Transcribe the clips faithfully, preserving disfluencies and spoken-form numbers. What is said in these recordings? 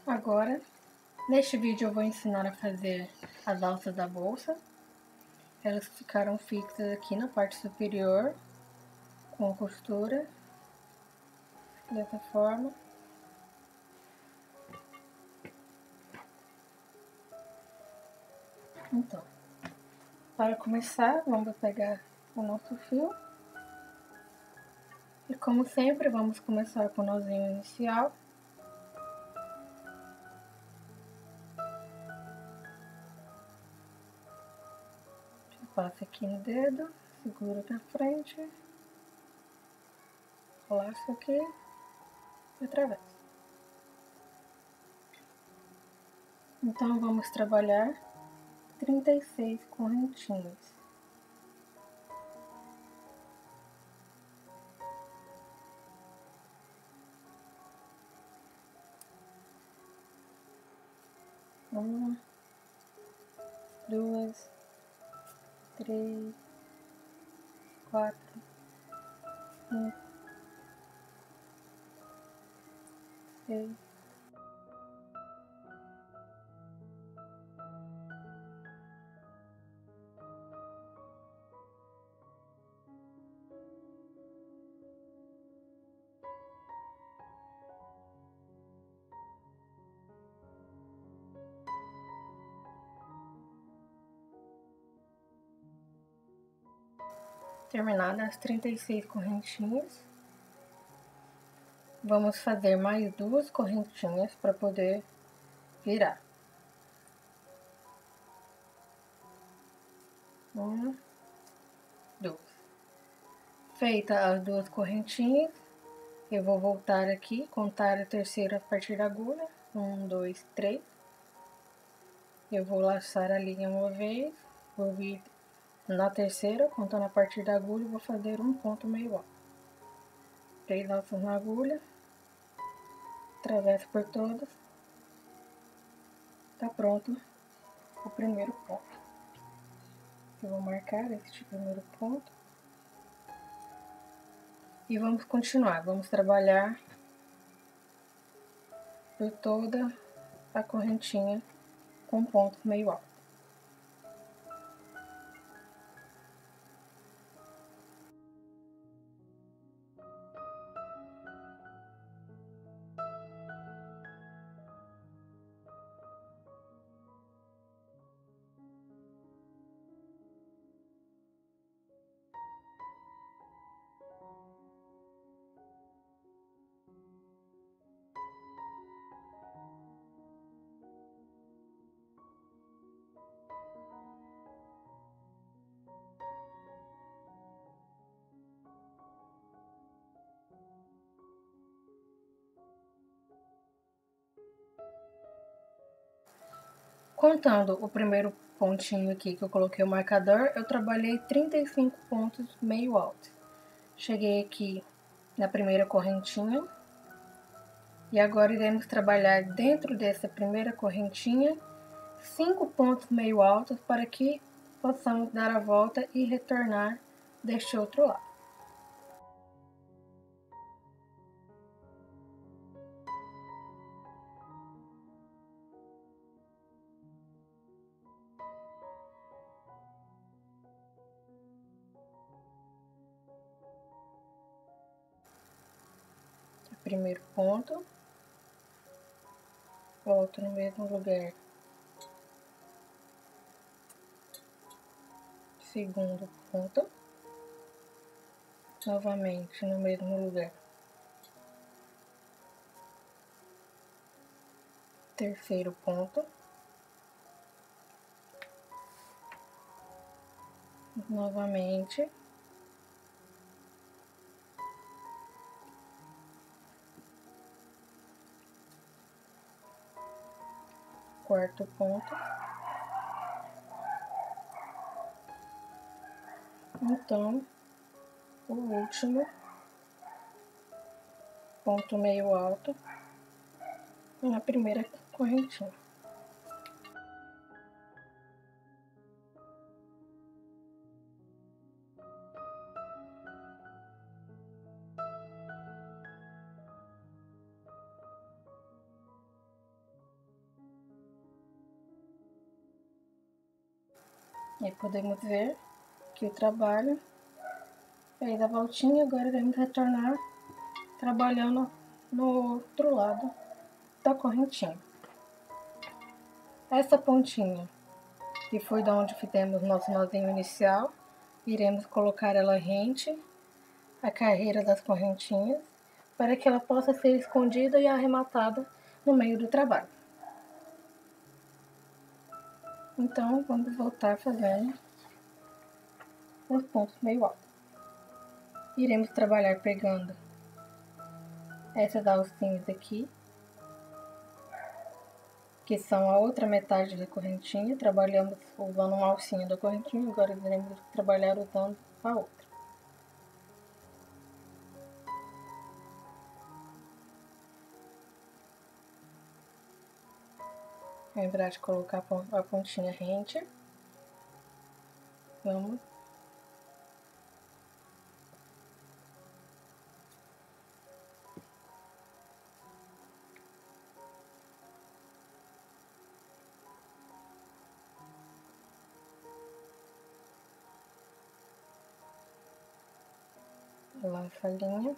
Agora, neste vídeo eu vou ensinar a fazer as alças da bolsa. Elas ficaram fixas aqui na parte superior, com costura, dessa forma. Então, para começar, vamos pegar o nosso fio. E como sempre, vamos começar com o nozinho inicial. Passa aqui no dedo, segura na frente, laço aqui e atravessa. Então, vamos trabalhar trinta e seis correntinhas. Uma, duas, três, quatro, cinco, seis, terminadas as trinta e seis correntinhas, vamos fazer mais duas correntinhas para poder virar. Uma, duas. Feitas as duas correntinhas, eu vou voltar aqui, contar a terceira a partir da agulha. Um, dois, três. Eu vou laçar a linha uma vez, vou vir na terceira, contando a partir da agulha, vou fazer um ponto meio alto. Três laços na agulha, atravesso por todas, tá pronto o primeiro ponto. Eu vou marcar este primeiro ponto. E vamos continuar, vamos trabalhar por toda a correntinha com ponto meio alto. Contando o primeiro pontinho aqui que eu coloquei o marcador, eu trabalhei trinta e cinco pontos meio altos. Cheguei aqui na primeira correntinha. E agora iremos trabalhar dentro dessa primeira correntinha cinco pontos meio altos para que possamos dar a volta e retornar deste outro lado. Primeiro ponto, volto no mesmo lugar. Segundo ponto, novamente no mesmo lugar. Terceiro ponto, novamente. Quarto ponto. Então, o último ponto meio alto na primeira correntinha. E podemos ver que o trabalho fez a voltinha, agora iremos retornar trabalhando no outro lado da correntinha. Essa pontinha, que foi da onde fizemos nosso nozinho inicial, iremos colocar ela rente à carreira das correntinhas, para que ela possa ser escondida e arrematada no meio do trabalho. Então, vamos voltar fazendo os pontos meio altos. Iremos trabalhar pegando essas alcinhas aqui, que são a outra metade da correntinha. Trabalhamos usando uma alcinha da correntinha, agora iremos trabalhar usando a outra. Lembrar de colocar a pontinha rente. Vamos. Laço a linha.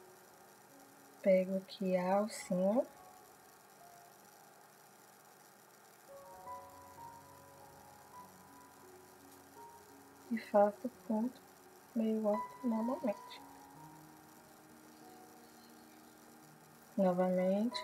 Pego aqui a alcinha. E faço o ponto meio alto normalmente. Novamente.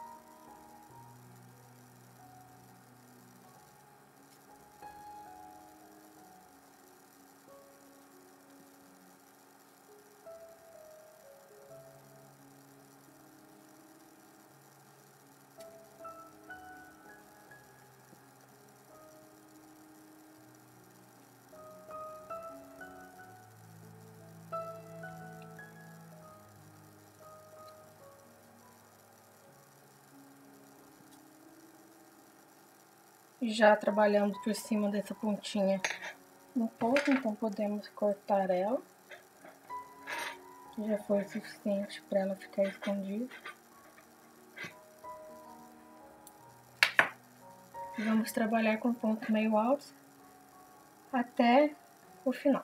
Já trabalhamos por cima dessa pontinha um pouco, então podemos cortar ela. Já foi o suficiente para ela ficar escondida. Vamos trabalhar com pontos meio altos até o final.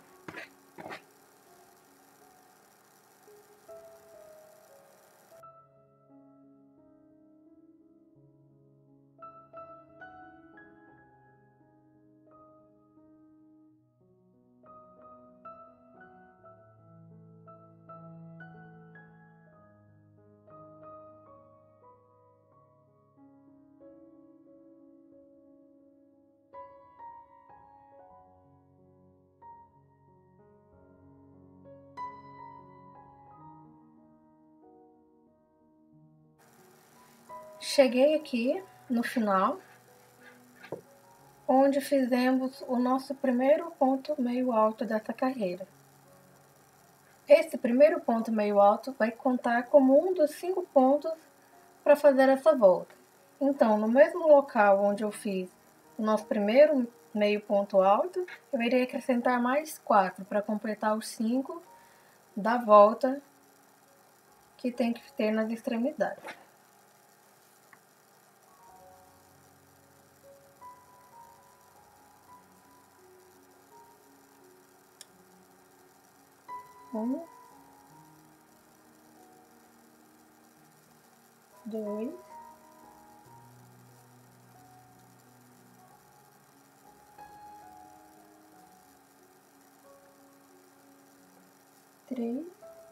Cheguei aqui no final, onde fizemos o nosso primeiro ponto meio alto dessa carreira. Esse primeiro ponto meio alto vai contar como um dos cinco pontos para fazer essa volta. Então, no mesmo local onde eu fiz o nosso primeiro meio ponto alto, eu irei acrescentar mais quatro para completar os cinco da volta que tem que ter nas extremidades. Um, dois, três,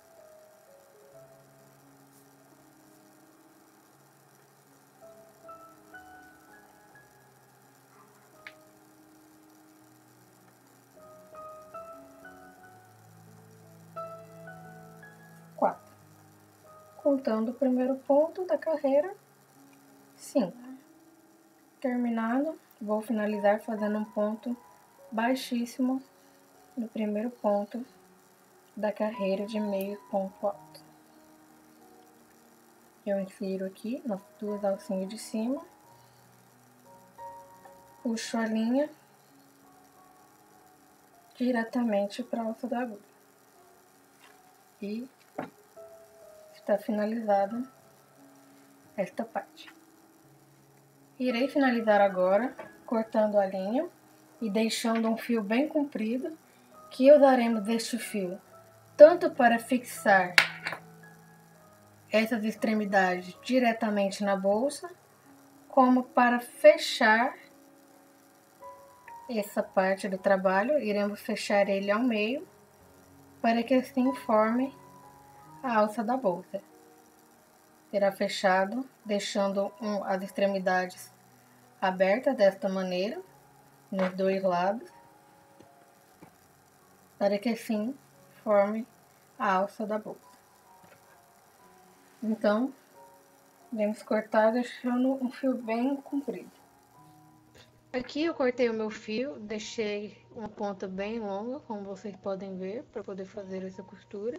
quatro. Contando o primeiro ponto da carreira, cinco. Terminado, vou finalizar fazendo um ponto baixíssimo no primeiro ponto da carreira de meio ponto alto. Eu insiro aqui nas duas alcinhas de cima, puxo a linha diretamente para a alça da agulha. E está finalizada esta parte. Irei finalizar agora cortando a linha e deixando um fio bem comprido, que usaremos este fio tanto para fixar essas extremidades diretamente na bolsa, como para fechar essa parte do trabalho. Iremos fechar ele ao meio, para que assim forme a alça da bolsa. Será fechado, deixando um, as extremidades abertas desta maneira, nos dois lados, para que assim forme a alça da bolsa. Então, vamos cortar deixando um fio bem comprido. Aqui eu cortei o meu fio, deixei uma ponta bem longa, como vocês podem ver, para poder fazer essa costura.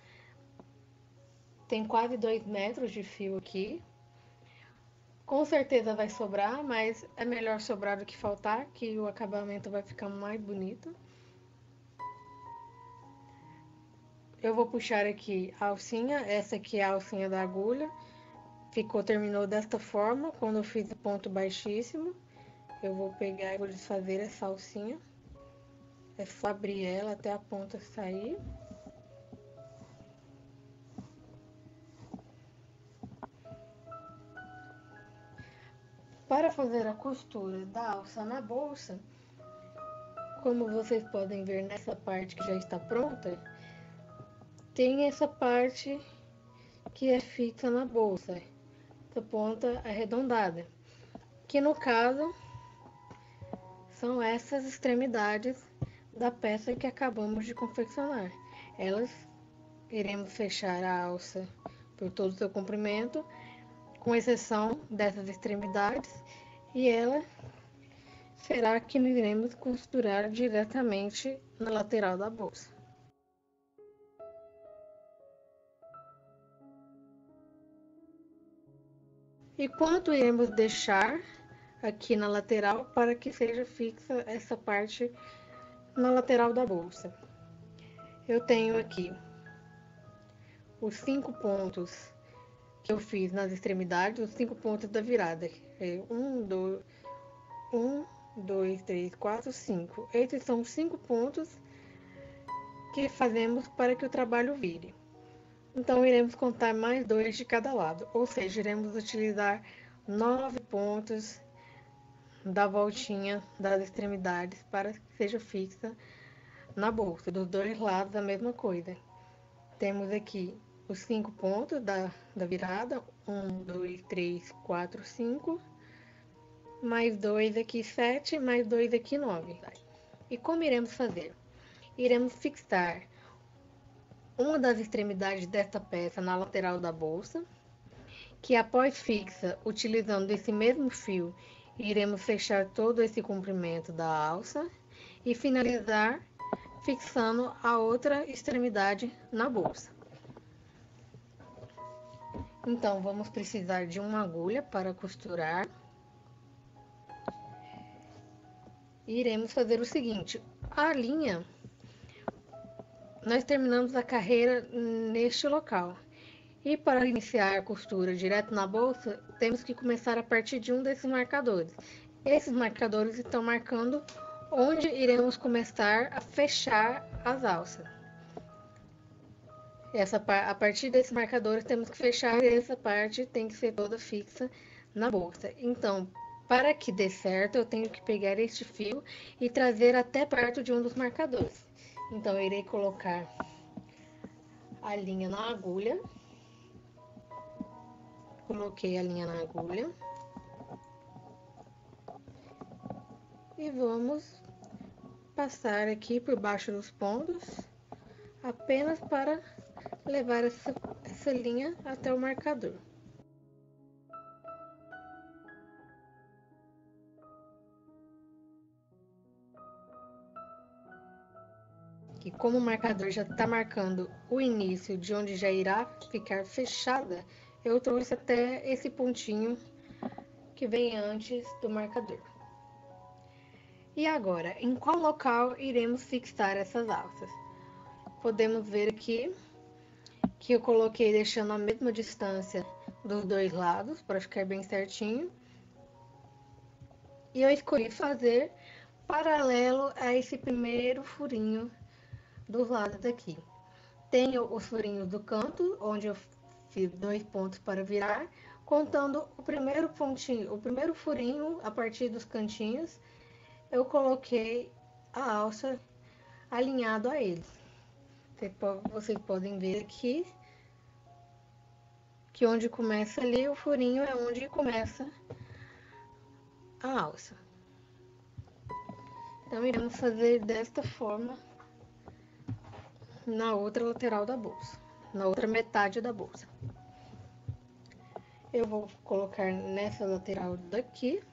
Tem quase dois metros de fio aqui. Com certeza vai sobrar, mas é melhor sobrar do que faltar, que o acabamento vai ficar mais bonito. Eu vou puxar aqui a alcinha, essa aqui é a alcinha da agulha. Ficou, terminou desta forma, quando eu fiz o ponto baixíssimo. Eu vou pegar e vou desfazer essa alcinha. É só abrir ela até a ponta sair. Para fazer a costura da alça na bolsa, como vocês podem ver nessa parte que já está pronta, tem essa parte que é fixa na bolsa, essa ponta arredondada, que no caso são essas extremidades da peça que acabamos de confeccionar. Elas iremos fechar a alça por todo o seu comprimento, com exceção dessas extremidades, e ela será que iremos costurar diretamente na lateral da bolsa. E quanto iremos deixar aqui na lateral para que seja fixa essa parte na lateral da bolsa? Eu tenho aqui os cinco pontos que eu fiz nas extremidades, os cinco pontos da virada. É um, dois, um, dois, três, quatro, cinco. Esses são os cinco pontos que fazemos para que o trabalho vire. Então, iremos contar mais dois de cada lado, ou seja, iremos utilizar nove pontos da voltinha das extremidades para que seja fixa na bolsa. Dos dois lados, a mesma coisa. Temos aqui os cinco pontos da, da virada, um, dois, três, quatro, cinco, mais dois aqui, sete, mais dois aqui, nove. E como iremos fazer? Iremos fixar uma das extremidades desta peça na lateral da bolsa, que após fixa, utilizando esse mesmo fio, iremos fechar todo esse comprimento da alça e finalizar fixando a outra extremidade na bolsa. Então, vamos precisar de uma agulha para costurar. E iremos fazer o seguinte: a linha, nós terminamos a carreira neste local. E para iniciar a costura direto na bolsa, temos que começar a partir de um desses marcadores. Esses marcadores estão marcando onde iremos começar a fechar as alças. Essa, a partir desses marcadores temos que fechar, e essa parte tem que ser toda fixa na bolsa. Então, para que dê certo, eu tenho que pegar este fio e trazer até perto de um dos marcadores. Então, eu irei colocar a linha na agulha. Coloquei a linha na agulha. E vamos passar aqui por baixo dos pontos, apenas para levar essa, essa linha até o marcador. E como o marcador já está marcando o início de onde já irá ficar fechada, eu trouxe até esse pontinho que vem antes do marcador. E agora, em qual local iremos fixar essas alças? Podemos ver aqui que eu coloquei deixando a mesma distância dos dois lados, para ficar bem certinho. E eu escolhi fazer paralelo a esse primeiro furinho dos lados daqui. Tenho os furinhos do canto, onde eu fiz dois pontos para virar, contando o primeiro pontinho, o primeiro furinho a partir dos cantinhos, eu coloquei a alça alinhado a eles. Vocês podem ver aqui que onde começa ali o furinho é onde começa a alça. Então, iremos fazer desta forma na outra lateral da bolsa, na outra metade da bolsa. Eu vou colocar nessa lateral daqui.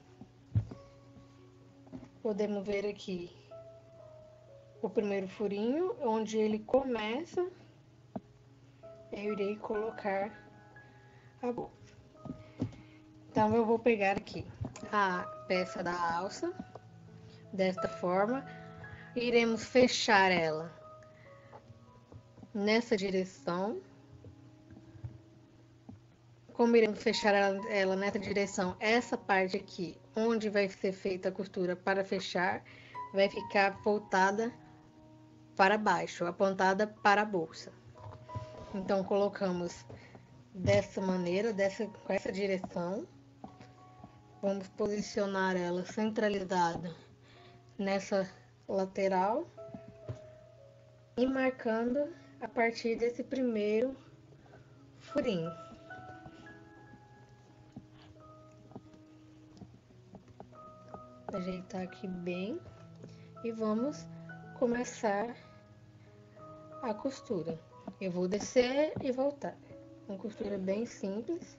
Podemos ver aqui o primeiro furinho, onde ele começa, eu irei colocar a bolsa. Então, eu vou pegar aqui a peça da alça, desta forma, iremos fechar ela nessa direção. Como iremos fechar ela, ela nessa direção, essa parte aqui, onde vai ser feita a costura para fechar, vai ficar voltada para baixo, apontada para a bolsa. Então, colocamos dessa maneira, dessa, com essa direção. Vamos posicionar ela centralizada nessa lateral e marcando a partir desse primeiro furinho. Ajeitar aqui bem e vamos começar a costura. Eu vou descer e voltar. Uma costura bem simples.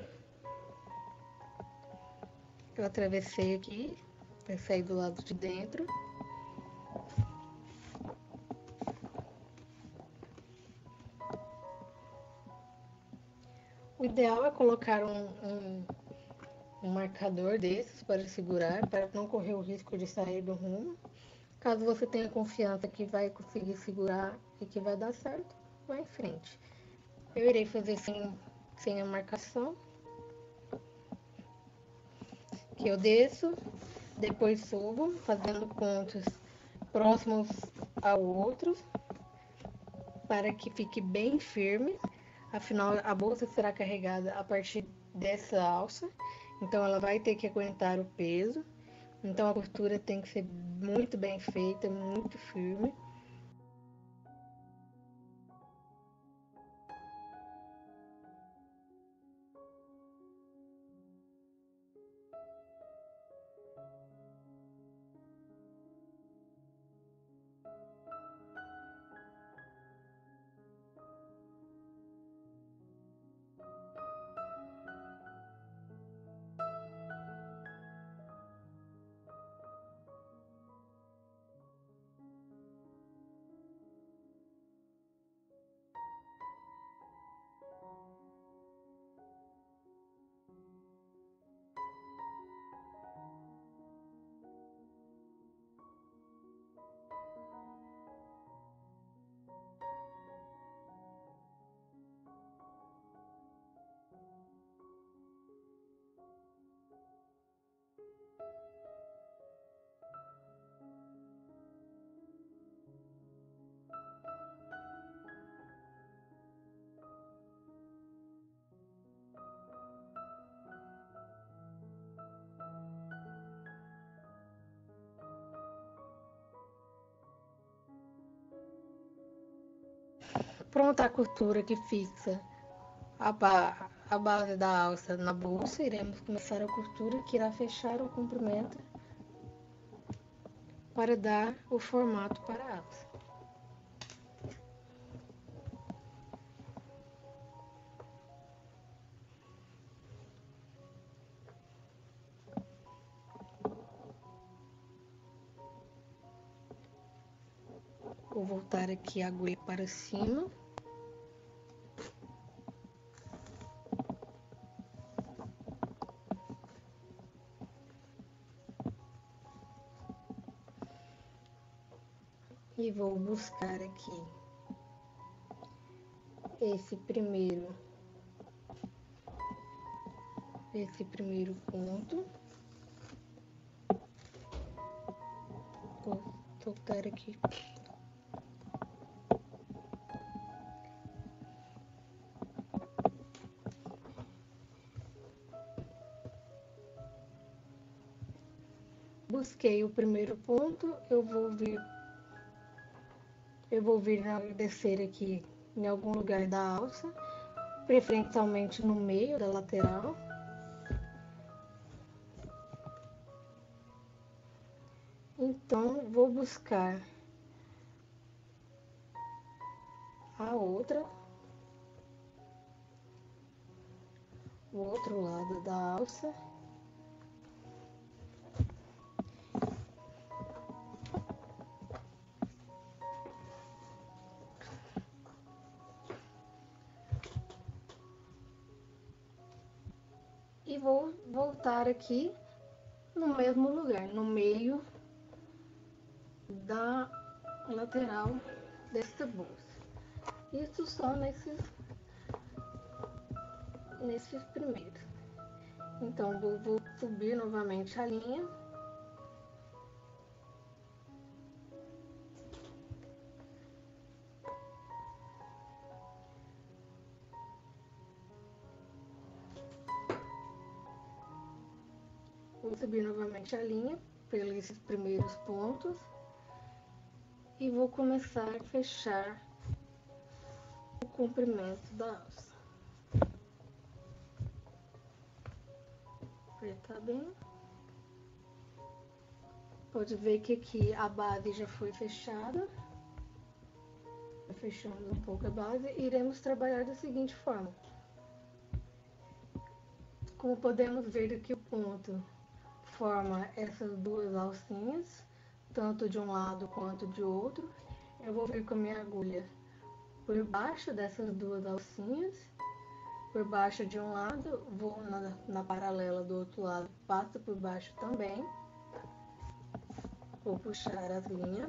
Eu atravessei aqui, vai sair do lado de dentro. O ideal é colocar um, um, um marcador desses para segurar, para não correr o risco de sair do rumo. Caso você tenha confiança que vai conseguir segurar e que vai dar certo, vá em frente. Eu irei fazer sem, sem a marcação. Que eu desço, depois subo, fazendo pontos próximos ao outro, para que fique bem firme. Afinal, a bolsa será carregada a partir dessa alça, então ela vai ter que aguentar o peso. Então a costura tem que ser muito bem feita, muito firme. Pronta a costura que fixa a, ba a base da alça na bolsa, iremos começar a costura que irá fechar o comprimento para dar o formato para a alça. Vou voltar aqui a agulha para cima. E vou buscar aqui esse primeiro, esse primeiro ponto. voltar aqui. Busquei o primeiro ponto, eu vou vir, eu vou vir descer aqui em algum lugar da alça, preferencialmente no meio da lateral. Então, vou buscar a outra, o outro lado da alça. E vou voltar aqui no mesmo lugar, no meio da lateral dessa bolsa. Isso só nesses, nesses primeiros. Então, vou, vou subir novamente a linha. Vou subir novamente a linha pelos primeiros pontos e vou começar a fechar o comprimento da alça. Apertar bem. Pode ver que aqui a base já foi fechada. Fechamos um pouco a base e iremos trabalhar da seguinte forma. Como podemos ver aqui, o ponto forma essas duas alcinhas, tanto de um lado quanto de outro. Eu vou vir com a minha agulha por baixo dessas duas alcinhas, por baixo de um lado, vou na, na paralela do outro lado, passo por baixo também. Vou puxar as linhas.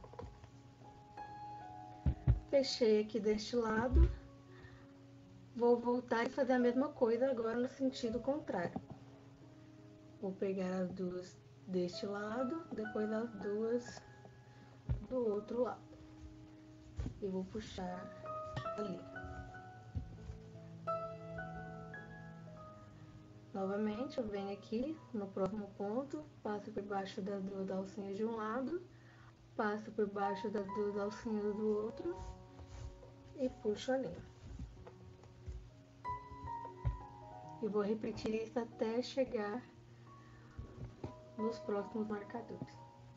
Fechei aqui deste lado. Vou voltar e fazer a mesma coisa agora no sentido contrário. Vou pegar as duas deste lado, depois as duas do outro lado. E vou puxar ali. Novamente, eu venho aqui no próximo ponto, passo por baixo das duas alcinhas de um lado, passo por baixo das duas alcinhas do outro e puxo a linha. E vou repetir isso até chegar nos próximos marcadores.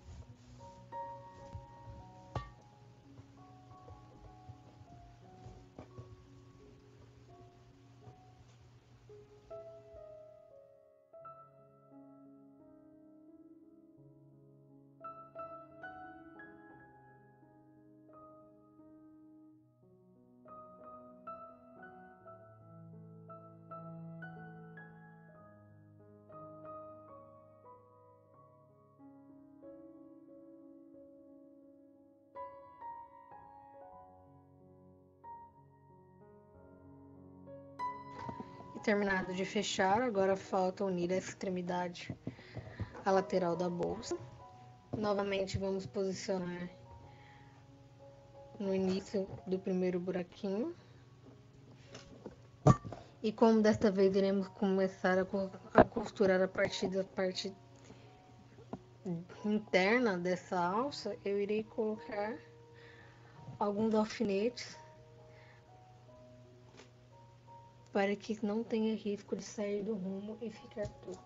Terminado de fechar, agora falta unir essa extremidade à lateral da bolsa. Novamente vamos posicionar no início do primeiro buraquinho. E como desta vez iremos começar a costurar a partir da parte interna dessa alça, eu irei colocar alguns alfinetes para que não tenha risco de sair do rumo e ficar torto.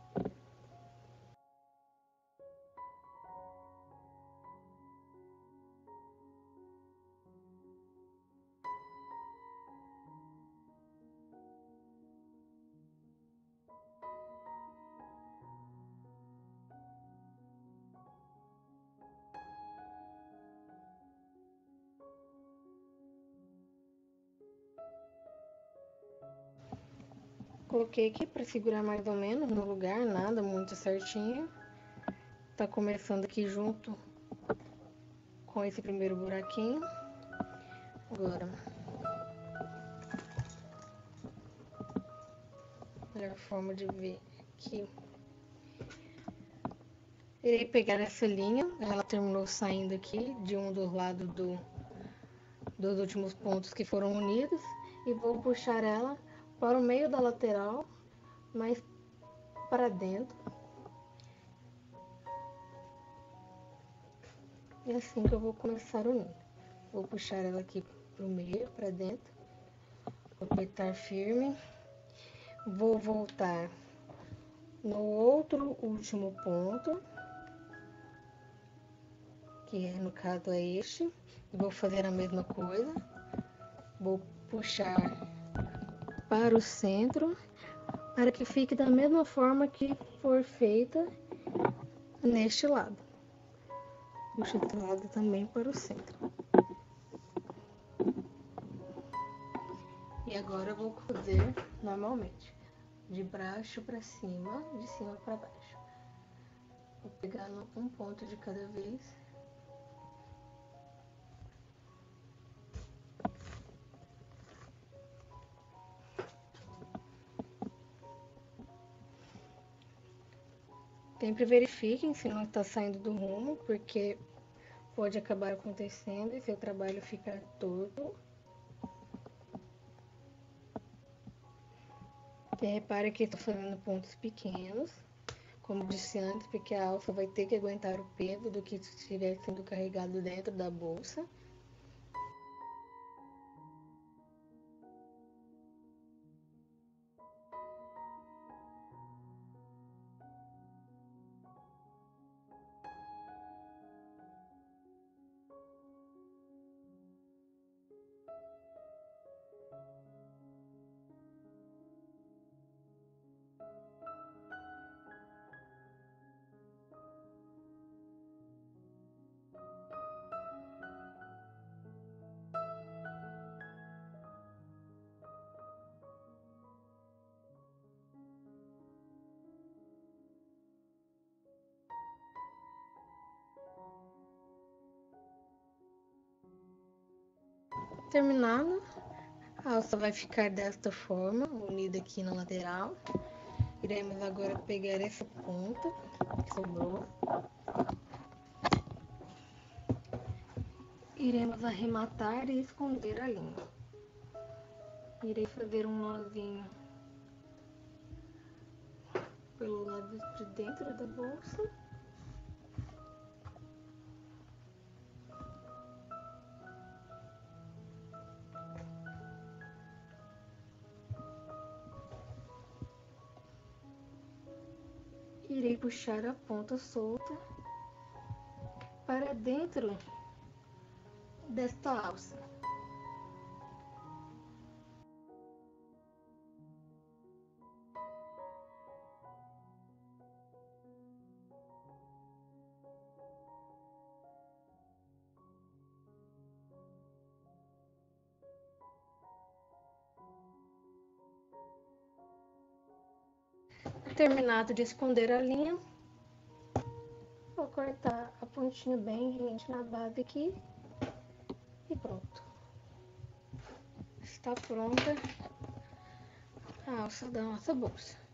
Coloquei aqui para segurar mais ou menos no lugar, nada muito certinho. Tá começando aqui junto com esse primeiro buraquinho. Agora, a melhor forma de ver aqui Irei pegar essa linha, ela terminou saindo aqui de um dos lados do, dos últimos pontos que foram unidos, e vou puxar ela para o meio da lateral, mais para dentro. E assim que eu vou começar a unir. Vou puxar ela aqui para o meio, para dentro. Vou apertar firme. Vou voltar no outro último ponto, que é, no caso é este. Vou fazer a mesma coisa. Vou puxar para o centro, para que fique da mesma forma que for feita neste lado. Puxo esse lado também para o centro. E agora eu vou cozer normalmente, de baixo para cima, de cima para baixo. Vou pegar um ponto de cada vez. Sempre verifiquem se não está saindo do rumo, porque pode acabar acontecendo e seu trabalho ficar torto. E repare que estou fazendo pontos pequenos, como disse antes, porque a alça vai ter que aguentar o peso do que estiver sendo carregado dentro da bolsa. Terminado, a alça vai ficar desta forma, unida aqui na lateral. Iremos agora pegar essa ponta que sobrou. Iremos arrematar e esconder a linha. Irei fazer um nozinho pelo lado de dentro da bolsa. Irei puxar a ponta solta para dentro desta alça. Terminado de esconder a linha, vou cortar a pontinha bem rente na base aqui e pronto. Está pronta a alça da nossa bolsa.